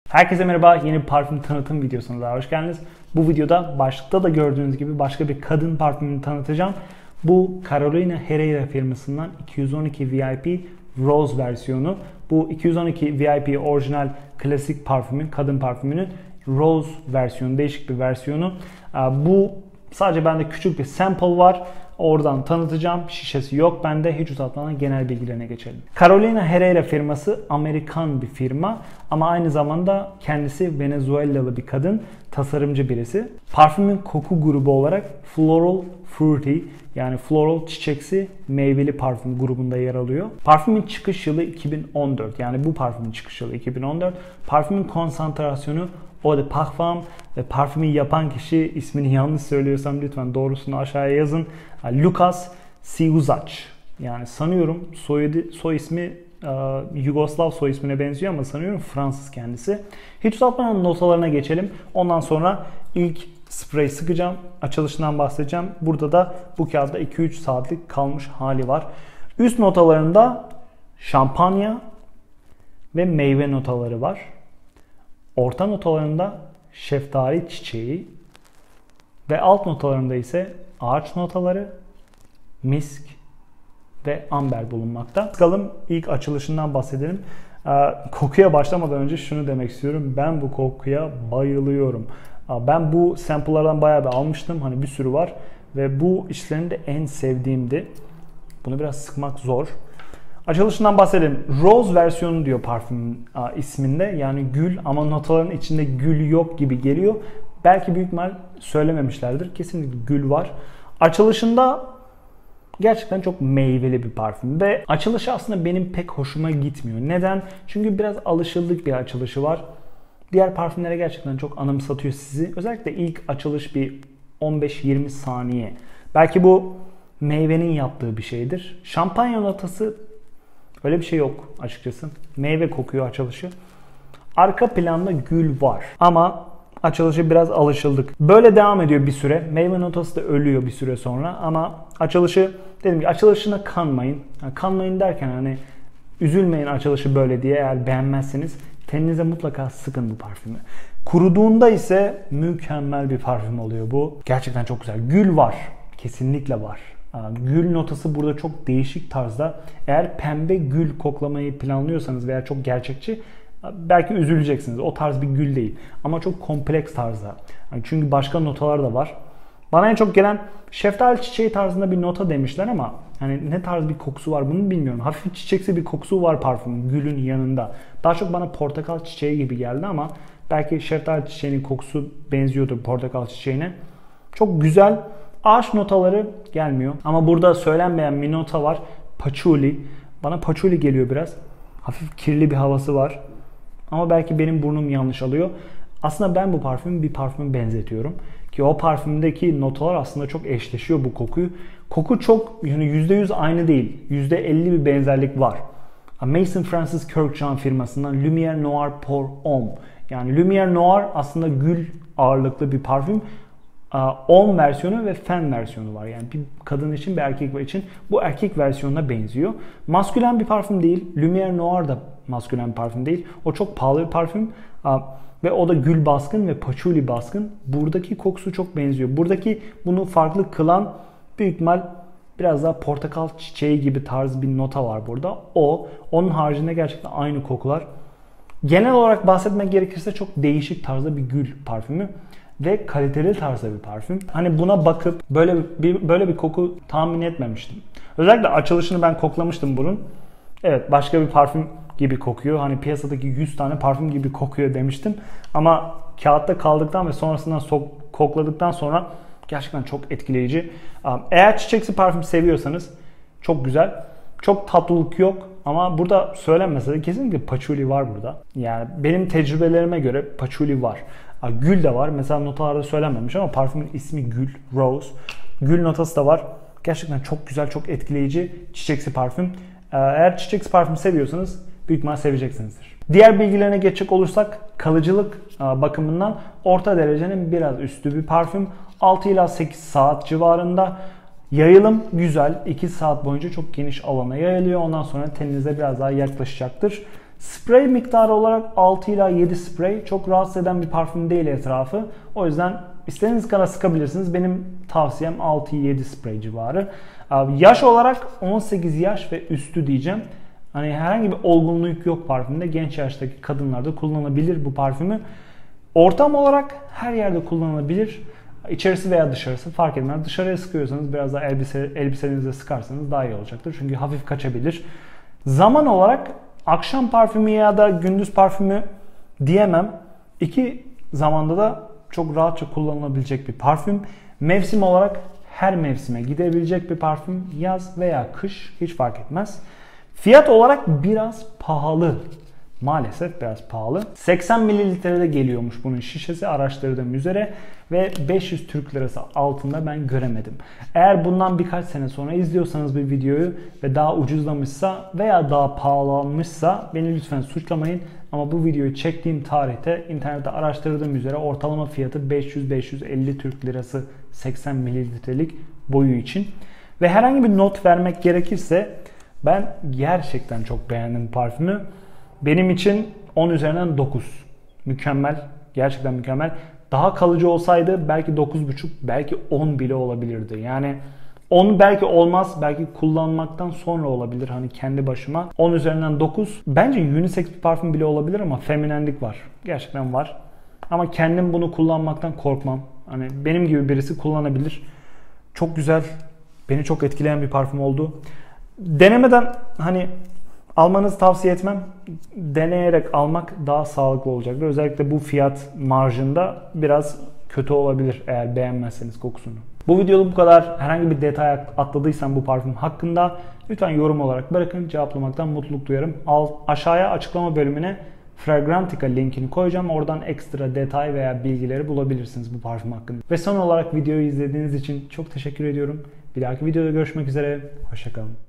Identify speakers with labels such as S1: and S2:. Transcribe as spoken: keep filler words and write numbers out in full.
S1: Herkese merhaba, yeni bir parfüm tanıtım videosuna daha hoş geldiniz. Bu videoda başlıkta da gördüğünüz gibi başka bir kadın parfümünü tanıtacağım. Bu Carolina Herrera firmasından iki yüz on iki V I P Rose versiyonu. Bu iki yüz on iki V I P orijinal klasik parfümün, kadın parfümünün Rose versiyonu, değişik bir versiyonu. Bu sadece bende küçük bir sample var. Oradan tanıtacağım. Şişesi yok bende. Hiç uzatmadan genel bilgilerine geçelim. Carolina Herrera firması Amerikan bir firma ama aynı zamanda kendisi Venezuelalı bir kadın, tasarımcı birisi. Parfümün koku grubu olarak Floral Fruity yani floral çiçeksi meyveli parfüm grubunda yer alıyor. Parfümün çıkış yılı iki bin on dört, yani bu parfümün çıkış yılı iki bin on dört. Parfümün konsantrasyonu Eau de Parfum ve parfümü yapan kişi, ismini yanlış söylüyorsam lütfen doğrusunu aşağıya yazın. Lucas Siuzac. Yani sanıyorum soyadı, soy ismi e, Yugoslav soy ismine benziyor ama sanıyorum Fransız kendisi. Hiç uzatmadan notalarına geçelim. Ondan sonra ilk sprey sıkacağım. Açılışından bahsedeceğim. Burada da bu kağıtta iki üç saatlik kalmış hali var. Üst notalarında şampanya ve meyve notaları var. Orta notalarında şeftali çiçeği ve alt notalarında ise ağaç notaları, misk ve amber bulunmakta. Bakalım, ilk açılışından bahsedelim. Ee, kokuya başlamadan önce şunu demek istiyorum. Ben bu kokuya bayılıyorum. Ee, ben bu sample'lardan bayağı bir almıştım. Hani bir sürü var ve bu içlerinde en sevdiğimdi. Bunu biraz sıkmak zor. Açılışından bahsedelim. Rose versiyonu diyor parfümün isminde. Yani gül ama notaların içinde gül yok gibi geliyor. Belki büyük ihtimal söylememişlerdir. Kesinlikle gül var. Açılışında gerçekten çok meyveli bir parfüm. Ve açılışı aslında benim pek hoşuma gitmiyor. Neden? Çünkü biraz alışıldık bir açılışı var. Diğer parfümlere gerçekten çok anımsatıyor sizi. Özellikle ilk açılış bir on beş yirmi saniye. Belki bu meyvenin yaptığı bir şeydir. Şampanya notası öyle bir şey yok açıkçası. Meyve kokuyor açılışı. Arka planda gül var. Ama açılışı biraz alışıldık. Böyle devam ediyor bir süre. Meyve notası da ölüyor bir süre sonra. Ama açılışı, dedim ki açılışına kanmayın. Yani kanmayın derken hani üzülmeyin açılışı böyle diye, eğer beğenmezseniz teninize mutlaka sıkın bu parfümü. Kuruduğunda ise mükemmel bir parfüm oluyor bu. Gerçekten çok güzel. Gül var. Kesinlikle var. Gül notası burada çok değişik tarzda. Eğer pembe gül koklamayı planlıyorsanız veya çok gerçekçi, belki üzüleceksiniz. O tarz bir gül değil. Ama çok kompleks tarzda. Çünkü başka notalar da var. Bana en çok gelen şeftali çiçeği tarzında bir nota demişler ama hani ne tarz bir kokusu var bunu bilmiyorum. Hafif çiçeksi bir kokusu var parfümün gülün yanında. Daha çok bana portakal çiçeği gibi geldi ama belki şeftali çiçeğinin kokusu benziyordur portakal çiçeğine. Çok güzel. Ağaç notaları gelmiyor. Ama burada söylenmeyen bir nota var. Patchouli. Bana patchouli geliyor biraz. Hafif kirli bir havası var. Ama belki benim burnum yanlış alıyor. Aslında ben bu parfümü bir parfüme benzetiyorum. Ki o parfümdeki notalar aslında çok eşleşiyor bu kokuyu. Koku çok yani yüzde yüz aynı değil. yüzde elli bir benzerlik var. Mason Francis Kurkdjian firmasından Lumière Noir Pour Homme. Yani Lumière Noir aslında gül ağırlıklı bir parfüm. Homme versiyonu ve femme versiyonu var. Yani bir kadın için bir erkek için. Bu erkek versiyonuna benziyor. Maskülen bir parfüm değil. Lumière Noir da maskülen bir parfüm değil. O çok pahalı bir parfüm. Ve o da gül baskın ve patchouli baskın. Buradaki kokusu çok benziyor. Buradaki bunu farklı kılan büyük ihtimal biraz daha portakal çiçeği gibi tarz bir nota var burada. O. Onun haricinde gerçekten aynı kokular. Genel olarak bahsetmek gerekirse çok değişik tarzda bir gül parfümü. Ve kaliteli tarzda bir parfüm. Hani buna bakıp böyle bir böyle bir koku tahmin etmemiştim. Özellikle açılışını ben koklamıştım bunun. Evet, başka bir parfüm gibi kokuyor. Hani piyasadaki yüz tane parfüm gibi kokuyor demiştim. Ama kağıtta kaldıktan ve sonrasından sok, kokladıktan sonra gerçekten çok etkileyici. Eğer çiçeksi parfüm seviyorsanız çok güzel. Çok tatlılık yok ama burada söylenmese de kesinlikle patchouli var burada. Yani benim tecrübelerime göre patchouli var. Gül de var. Mesela notalarda söylenmemiş ama parfümün ismi Gül, Rose. Gül notası da var. Gerçekten çok güzel, çok etkileyici çiçeksi parfüm. Eğer çiçeksi parfüm seviyorsanız büyük ihtimal seveceksinizdir. Diğer bilgilerine geçecek olursak kalıcılık bakımından orta derecenin biraz üstü bir parfüm. altı ila sekiz saat civarında. Yayılım güzel. iki saat boyunca çok geniş alana yayılıyor. Ondan sonra teninize biraz daha yaklaşacaktır. Sprey miktarı olarak altı ila yedi sprey. Çok rahatsız eden bir parfüm değil etrafı. O yüzden istediğiniz kadar sıkabilirsiniz. Benim tavsiyem altı yedi sprey civarı. Yaş olarak on sekiz yaş ve üstü diyeceğim. Hani herhangi bir olgunluk yok parfümde. Genç yaştaki kadınlar da kullanabilir bu parfümü. Ortam olarak her yerde kullanılabilir. İçerisi veya dışarısı fark etmez. Dışarıya sıkıyorsanız biraz daha elbise, elbisenizle sıkarsanız daha iyi olacaktır. Çünkü hafif kaçabilir. Zaman olarak akşam parfümü ya da gündüz parfümü diyemem. İki zamanda da çok rahatça kullanılabilecek bir parfüm. Mevsim olarak her mevsime gidebilecek bir parfüm. Yaz veya kış hiç fark etmez. Fiyat olarak biraz pahalı. Maalesef biraz pahalı. seksen mililitrede geliyormuş bunun şişesi, araştırdığım üzere ve beş yüz Türk lirası altında ben göremedim. Eğer bundan birkaç sene sonra izliyorsanız bir videoyu ve daha ucuzlamışsa veya daha pahalanmışsa beni lütfen suçlamayın. Ama bu videoyu çektiğim tarihte internette araştırdığım üzere ortalama fiyatı beş yüz beş yüz elli Türk lirası seksen mililitrelik boyu için. Ve herhangi bir not vermek gerekirse ben gerçekten çok beğendim parfümü. Benim için on üzerinden dokuz. Mükemmel. Gerçekten mükemmel. Daha kalıcı olsaydı belki dokuz buçuk, belki on bile olabilirdi. Yani on belki olmaz. Belki kullanmaktan sonra olabilir hani kendi başıma. on üzerinden dokuz. Bence unisex bir parfüm bile olabilir ama feminenlik var. Gerçekten var. Ama kendim bunu kullanmaktan korkmam. Hani benim gibi birisi kullanabilir. Çok güzel. Beni çok etkileyen bir parfüm oldu. Denemeden hani almanızı tavsiye etmem. Deneyerek almak daha sağlıklı olacaktır. Özellikle bu fiyat marjında biraz kötü olabilir eğer beğenmezseniz kokusunu. Bu videoda bu kadar. Herhangi bir detay atladıysam bu parfüm hakkında lütfen yorum olarak bırakın. Cevaplamaktan mutluluk duyarım. Alt, aşağıya açıklama bölümüne Fragrantica linkini koyacağım. Oradan ekstra detay veya bilgileri bulabilirsiniz bu parfüm hakkında. Ve son olarak videoyu izlediğiniz için çok teşekkür ediyorum. Bir dahaki videoda görüşmek üzere. Hoşça kalın.